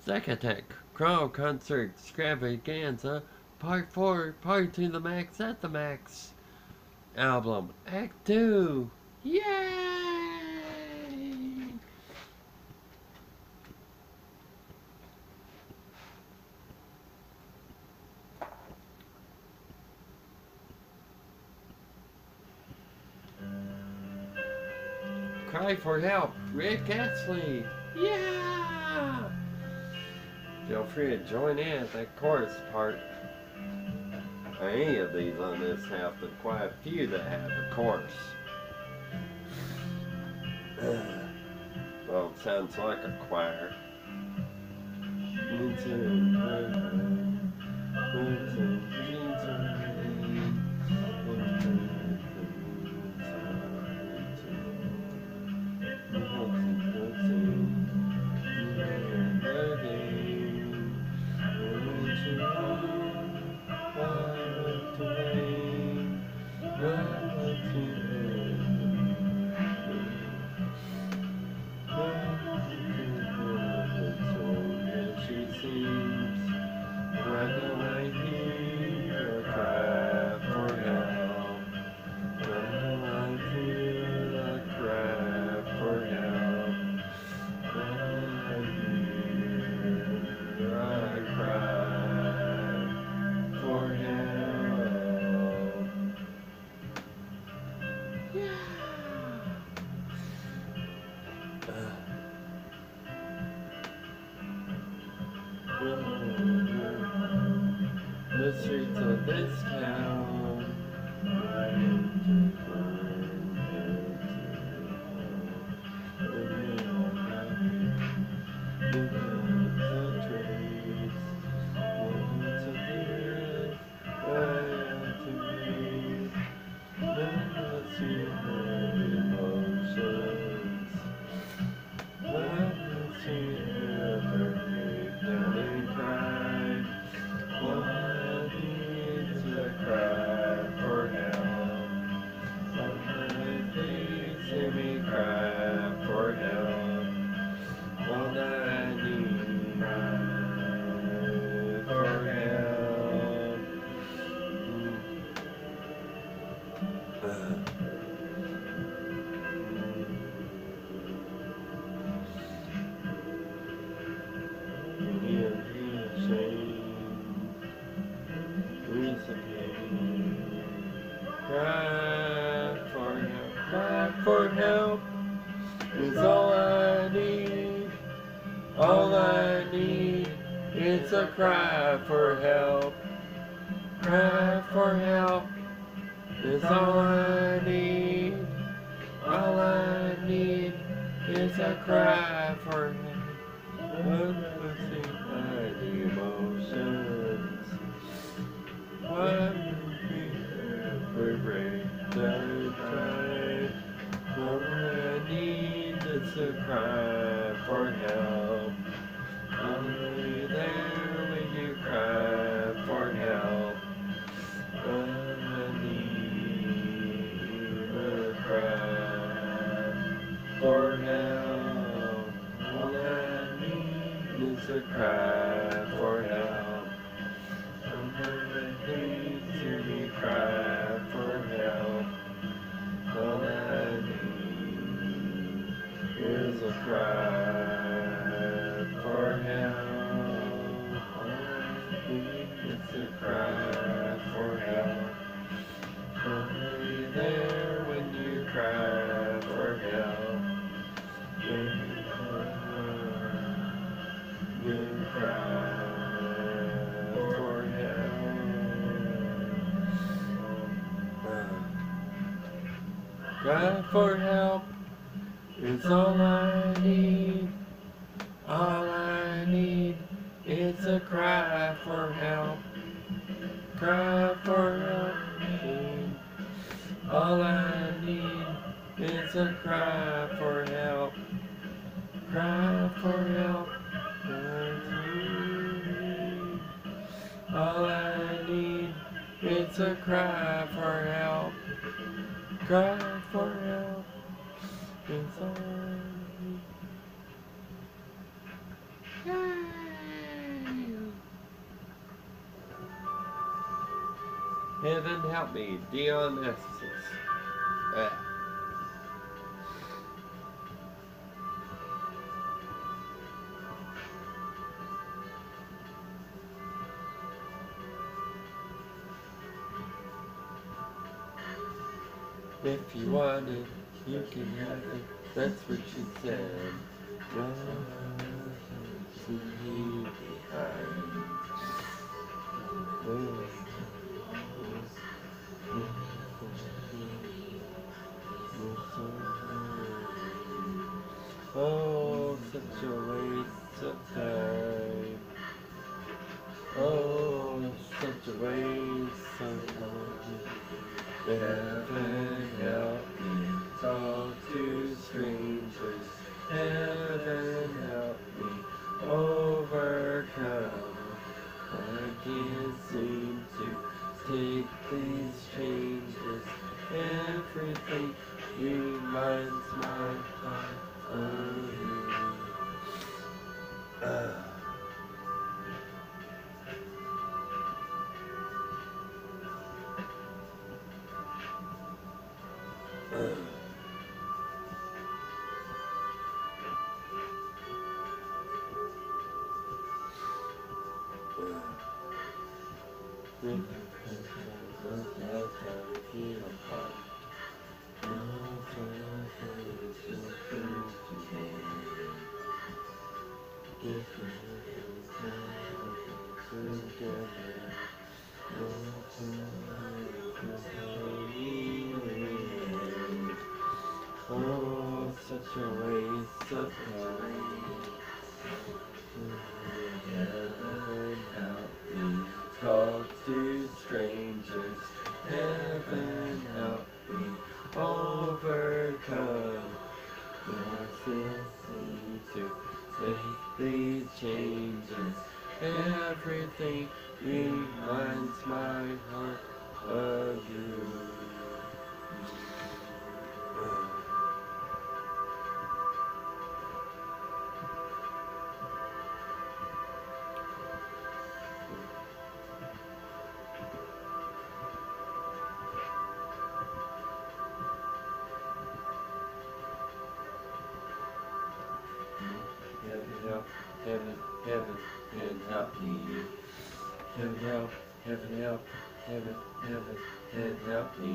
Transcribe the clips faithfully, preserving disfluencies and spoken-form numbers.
Zack Chrono-concert extravaganza, part four, party to the max at the max. Album, act two. Yay! Cry for help, Rick Astley. Yeah! Feel free to join in at that chorus part. Any of these on this have, but quite a few that have a chorus. Well, it sounds like a choir. The streets of this town. Cry for help, cry for help is all I need. All I need is a cry for help. Cry for help is all I need. All I need is a cry for help. Unpushing my emotions. One every break that I try. All I need is a cry for help. Only there when you cry for help. I need a cry for help. All I need is a cry for help. Someone needs to be cry for help. All I need is a cry for help. All I need is a cry for help. Only there when you cry for help. You cry for help. Cry for help is all I need. All I need is a cry for help. Cry for help. All I need is a cry for help. Cry for help. All I need is a cry for help. Cry for help is all I need. Yay! Heaven help me, Deon Estes. Uh, if you want it, you can have it. That's what she said. No, to me behind. Oh, such a waste of time. Oh, such a waste of time. Heaven help me talk to strangers. Heaven help me overcome. I can't seem to take these changes. Everything reminds my heart of you. Uh. Oh, such a waste of time. Heaven help me talk to strangers. Heaven help me overcome. I can't seem to make these changes. Everything reminds my heart of you. Heaven help, heaven, heaven, heaven help me. Heaven help, heaven help, heaven, heaven, heaven help me.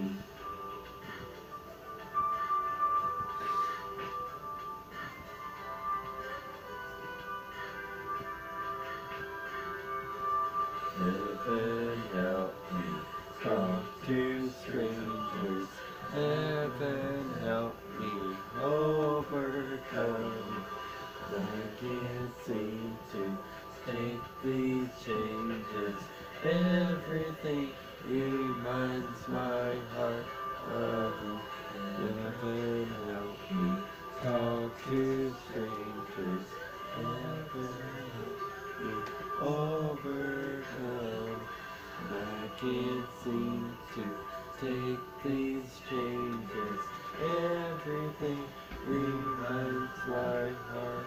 Heaven help me talk to strangers. Heaven help me overcome. I can't seem to take these changes. Everything reminds my heart of you. Heaven help me talk to strangers. Heaven help me overcome. I can't seem to take these changes. Everything reminds my heart.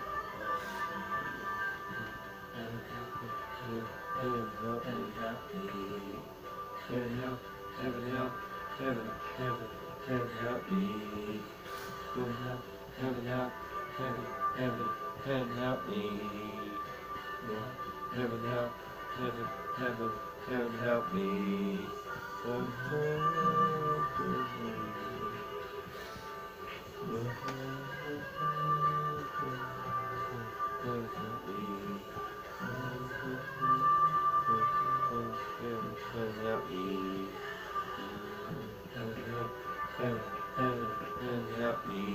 Heaven help me. Heaven help me. Heaven help. Heaven help. Heaven, heaven, heaven help me. Heaven help. Heaven help. Heaven, heaven, heaven help me. Heaven help. Heaven, heaven, heaven help me. Heaven help me. Heaven help, heaven, heaven, heaven help me.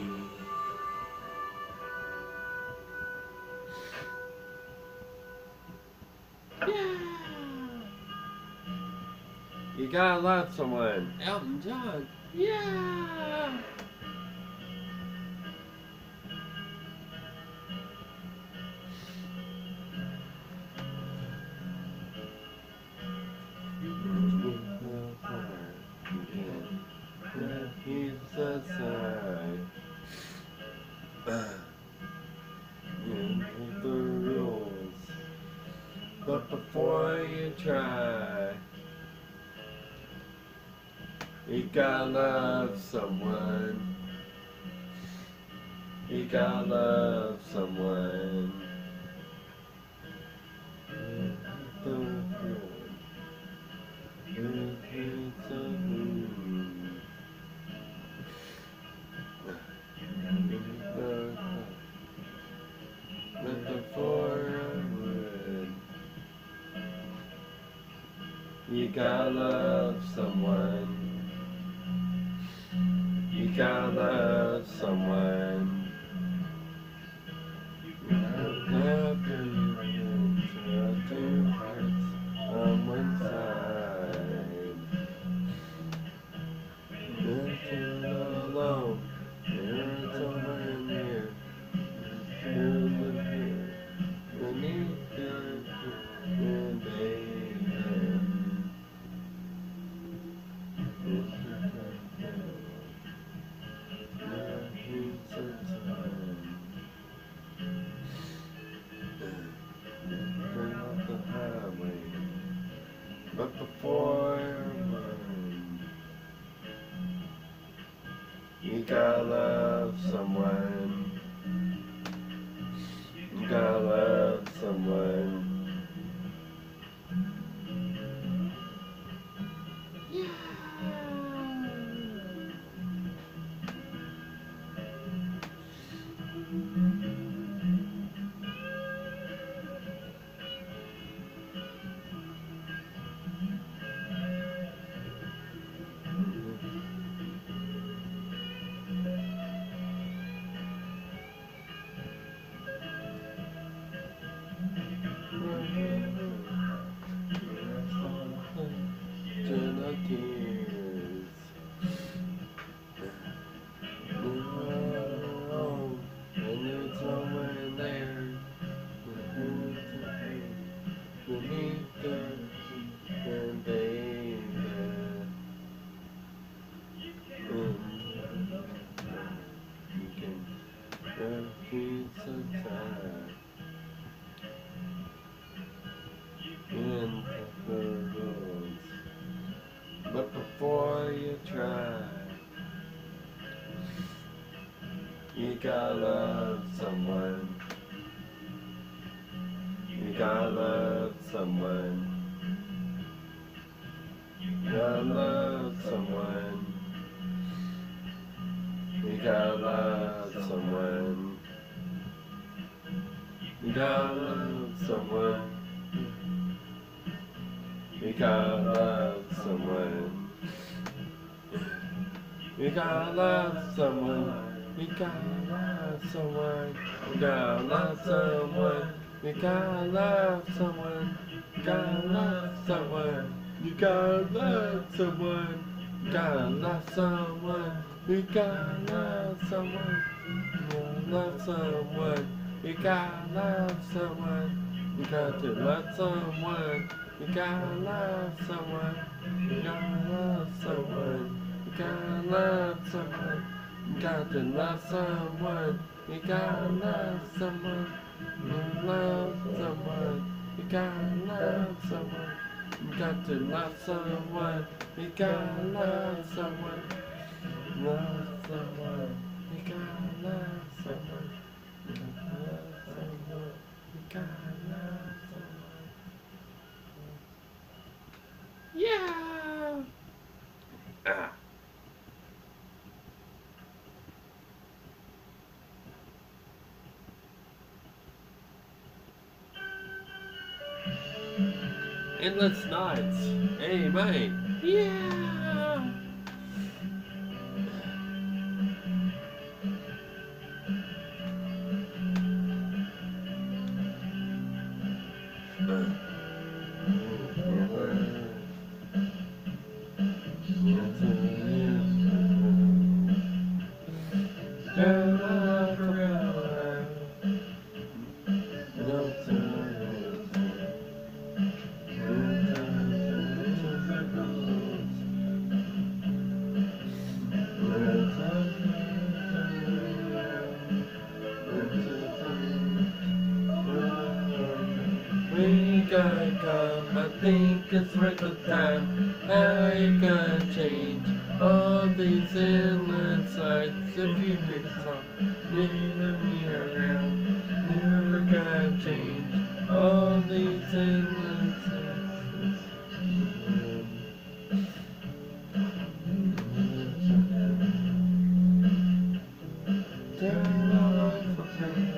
Yeah! You gotta love someone. Elton John. Yeah! He's the side. You make the rules, but before you try, You gotta love someone. You gotta love someone. Let the forward. You gotta love someone. You gotta love someone. Love two hearts on one side. Nothing alone. There's someone here. Someone here. Beneath your baby. But before you gotta love someone. You gotta love someone. But before you try, you gotta love someone. You gotta love someone. You gotta love someone. You gotta love someone. You gotta love someone. You gotta love someone. You gotta love someone. You gotta love someone. You gotta love someone. You gotta love someone. You gotta love someone. You gotta love someone. You gotta love someone. You gotta love someone. You gotta love someone. You gotta love someone. You got to love someone. You gotta love someone. You gotta love someone. You gotta love someone. You got to love someone. You gotta love someone. You love someone. You gotta love someone. You got to love someone. You gotta love someone. Love someone. You gotta love someone. You gotta love someone. You gotta love someone. Yeah. Ah. Endless nights. Amen. Yeah. We gotta come, I think it's worth the time. I gotta change all these endless lights. If you could talk, leave me around. Never gotta change all these endless lights. Turn off the pain.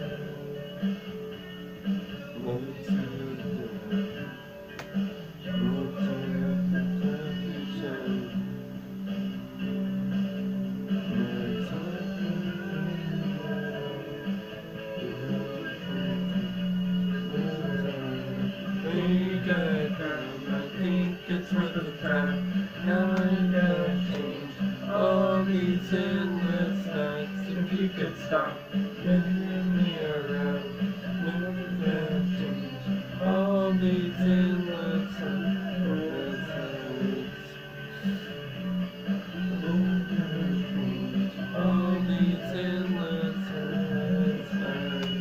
I think it's worth the time. Now I gotta change all these endless nights. If you could stop moving me around, never gotta change all these endless nights. All these endless nights.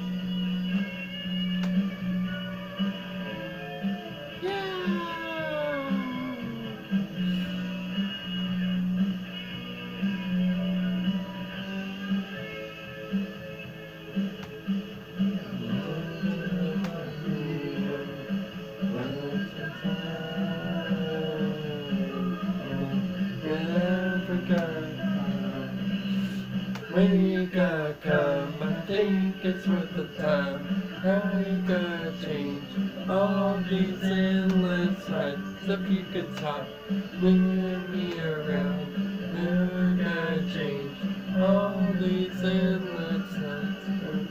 We gotta come, I think it's worth the time. I gotta change all these endless nights. If you could stop moving me around, never gotta change all these endless nights.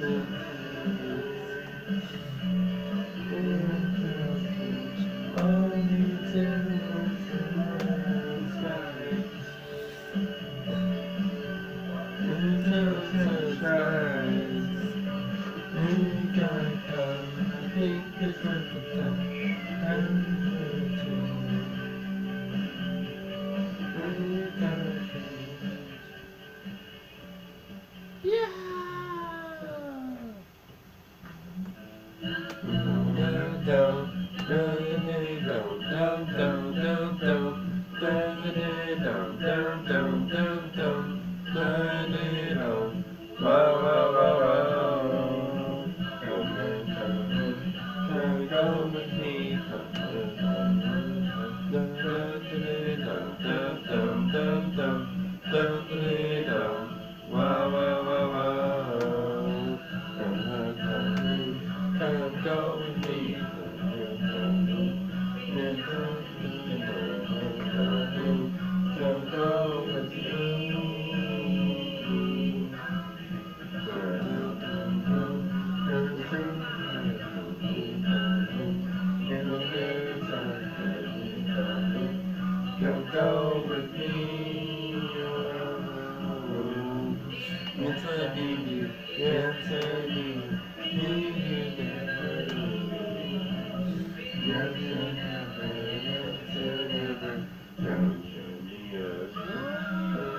All these endless nights. We gotta come, I think it's worth the time. We gotta change. Yeah! Down, down, down, down, down, down, down, down, down, down, down, down, down. Wow, wow, wow, wow. Come and come, come go with me. Come and come. Dum dum dum dum dum dum dum dum. Wow, wow, wow, wow. Come and come, come go with me. Come go with me. Come go with me. Yes, I need you. Yes, I need you. Need you never. Yes, I never. Yes, I never. Come show me a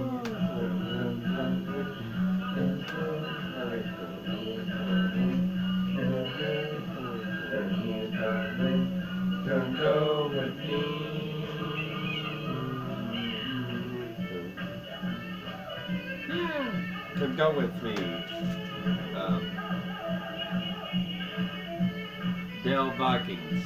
Come go with me. Come go with me. Um, Dell Vikings.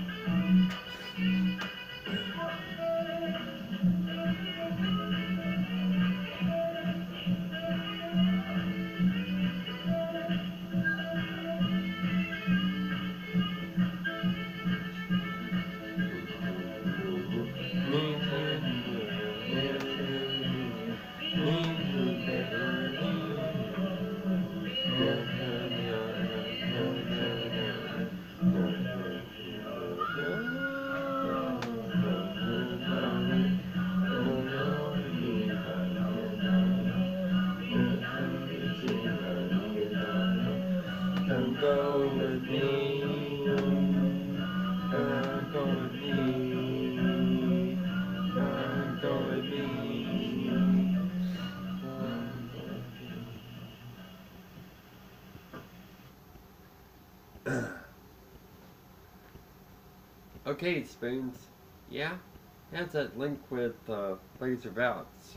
Come go with me. Come go with me. Come go with me. Okay, Spoons. Yeah? How's that link with uh, laser belts?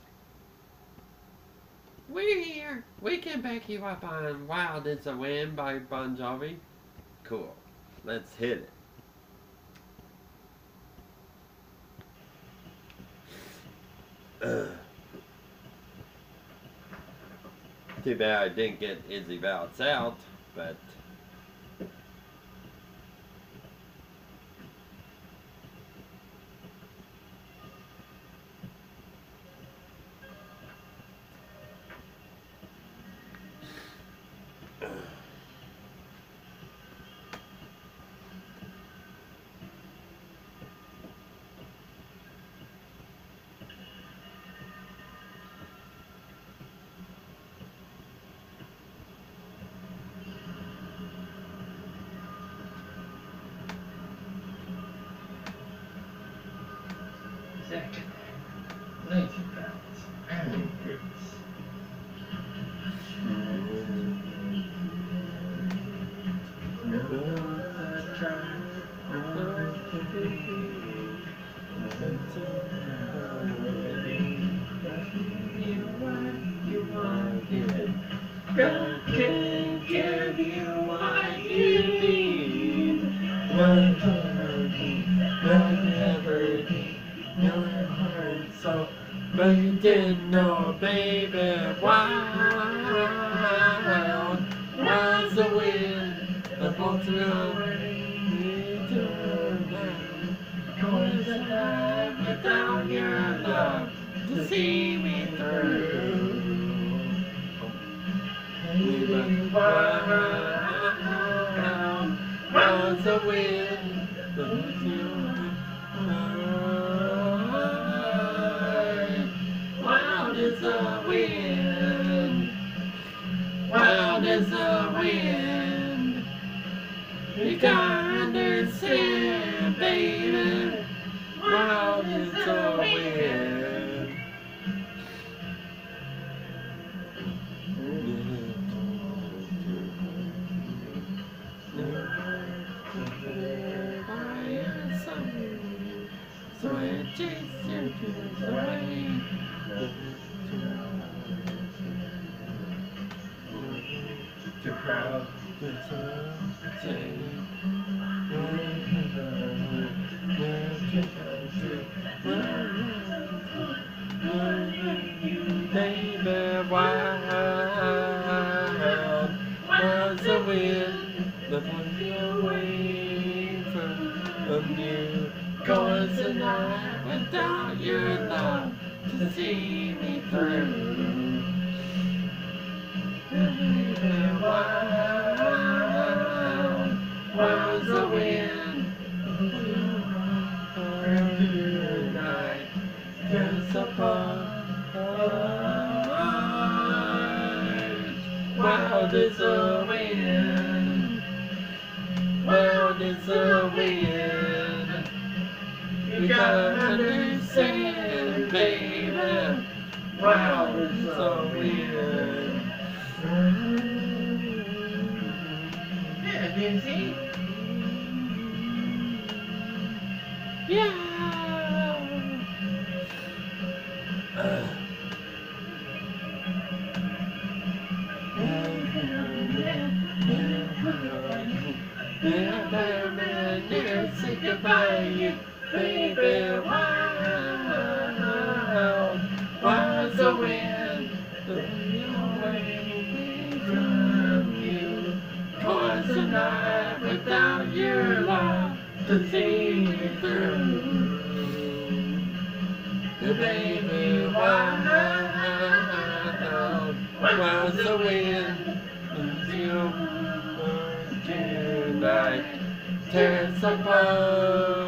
We're here. We can back you up on Wild as a Wind by Bon Jovi. Cool. Let's hit it. Ugh. Too bad I didn't get Izzy Belts out, but... Zack, lazy belts, and roots. God can give you what you need. One turkey, one never need. Your heart so, but you didn't know, baby. Wild was the wind that blows away tonight. Cause I have without your love to see me through. Wild was the wind that blows you Wild as the wind, wild as the wind. You gotta understand, baby. Wild as the wind. So I chase your tears away. To crowd the day. Baby, wild was the wind that blew you away from you. Cause tonight without your love to see me through. Wild was the wind tonight. Just apart. Wild is the wind. Wild is the wind. You gotta understand, baby. Wild is the wind. Yeah, you see? Yeah. Uh. Never say goodbye, you baby. Wild was the wind that blew away from you. Cause tonight without your love to see me through. The baby wild was the wind until tonight tears apart.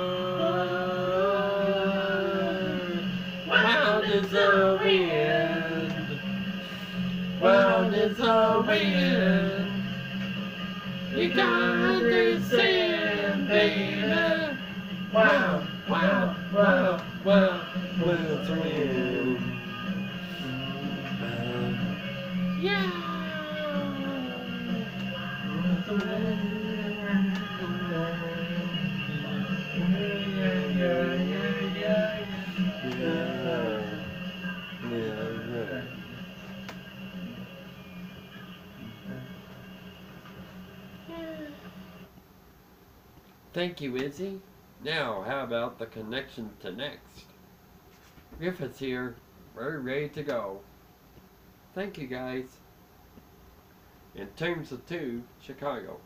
Wild is the wind. Wild is the wind. You gotta understand, baby. Wow, wow, wow, wow, wild's wind. Yeah. Wild's wind. Thank you, Izzy. Now, how about the connection to next? Griffith's here. We're ready to go. Thank you, guys. In terms of two, Chicago.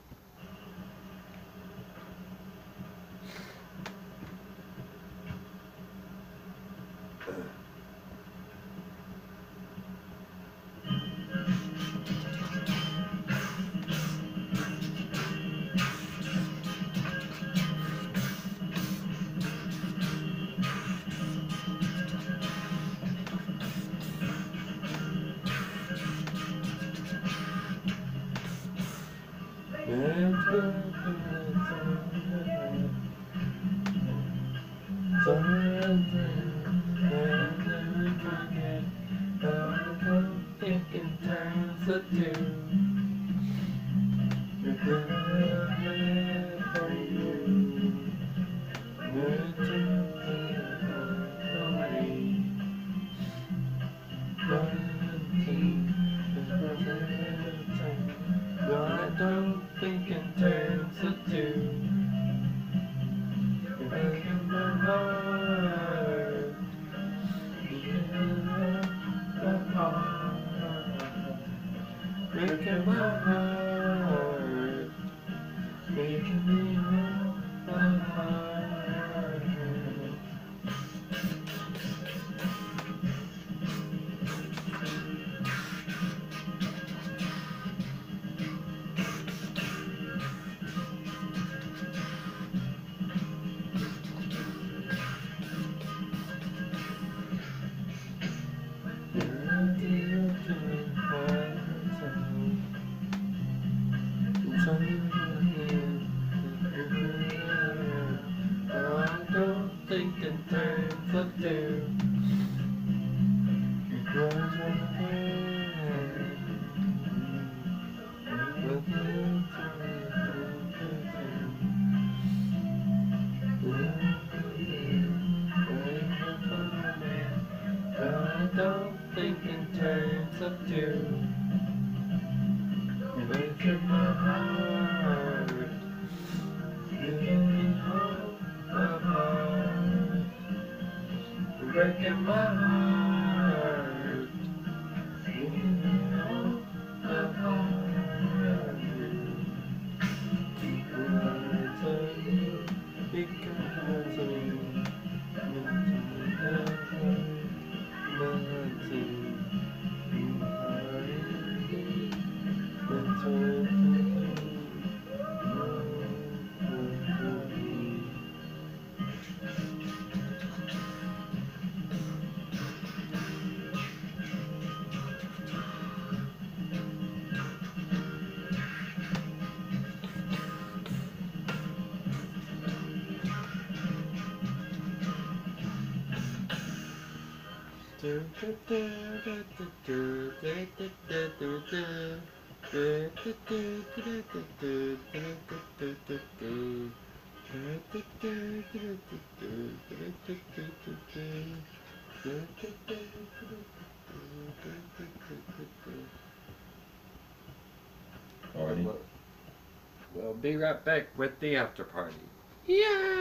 Alrighty. We'll be right back with the after party. Yeah!